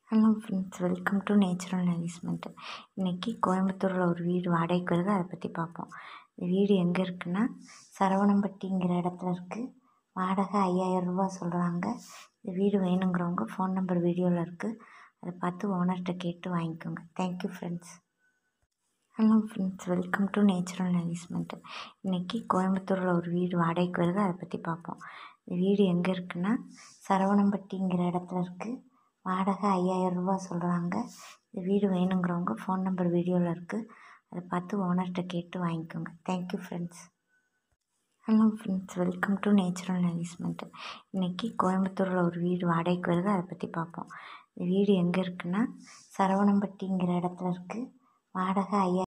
Hello friends, welcome to natural nourishment. இன்றைக்கி கோயம்புத்தூரில் ஒரு வீடு வாடகைக்கு வருது, அதை பற்றி பார்ப்போம். இந்த வீடு எங்கே இருக்குன்னா சரவணம்பட்டிங்கிற இடத்துல இருக்குது. வாடகை 5000 ரூபா சொல்கிறாங்க. இந்த வீடு வேணுங்கிறவங்க ஃபோன் நம்பர் வீடியோவில் இருக்குது, அதை பார்த்து ஓனர்கிட்ட கேட்டு வாங்கிக்கோங்க. Thank you friends. Hello friends, welcome to natural nourishment. இன்றைக்கி கோயம்புத்தூரில் ஒரு வீடு வாடகைக்கு வருது, அதை பற்றி பார்ப்போம். இந்த வீடு எங்கே இருக்குன்னா சரவணம்பட்டிங்கிற இடத்துல இருக்குது. வாடகை 5000 ரூபா சொல்கிறாங்க. இந்த வீடு வேணுங்கிறவங்க ஃபோன் நம்பர் வீடியோவில் இருக்குது, அதை பார்த்து ஓனர்கிட்ட கேட்டு வாங்கிக்கோங்க. Thank you friends. Hello friends, welcome to natural nourishment. இன்றைக்கி கோயம்புத்தூரில் ஒரு வீடு வாடகைக்கு வருது, அதை பற்றி பார்ப்போம். இந்த வீடு எங்கே இருக்குன்னா சரவணம்பட்டிங்கிற இடத்துல இருக்குது. வாடகை 5000